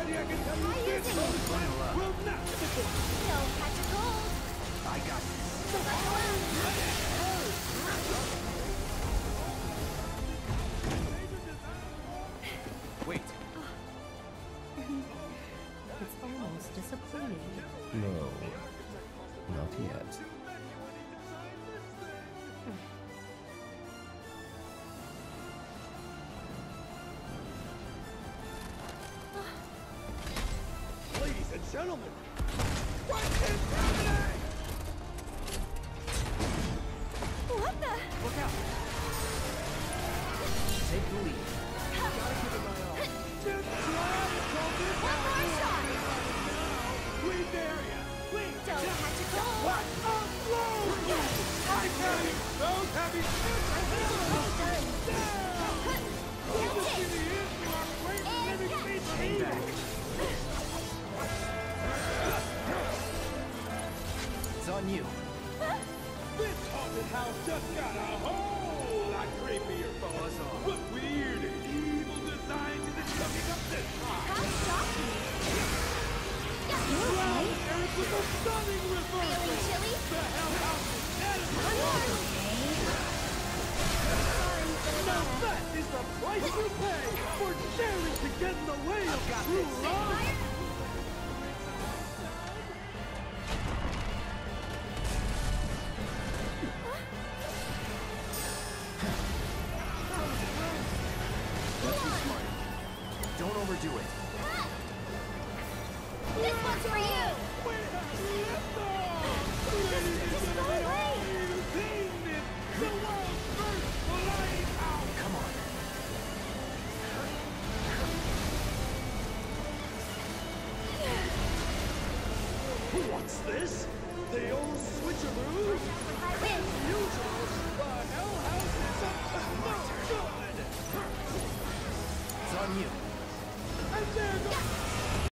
already, I can tell you Try this using goes it. well. Will not support. Don't catch a cold. I got this. Buckle Wait. It's almost disappointing. No, not yet. Ladies and gentlemen, Quentin Dominic! What the? Look out. Take the lead. Gotta give it my all. Just One more shot. Leave the area. Please. Don't catch a cold. What a blow! I'm having those heavy Catch it. Hang back. It's on you. This haunted house just got a whole lot creepier, folks. Buzz off. What weird and evil designs is it cooking up this time? How shocking. Wow, Eric with a stunning reversal! Feeling chilly? The Hell House is dead as a Now that is the price you pay for daring to get in the way of true love! Let's be smart. Don't overdo it. This one's for you. We have liftoff! Ladies and gentlemen, all you've seen is the world's first lighthouse! Come on. What's this? The old switcheroo? I win. Usual, the Hell House is up to no good! It's on you.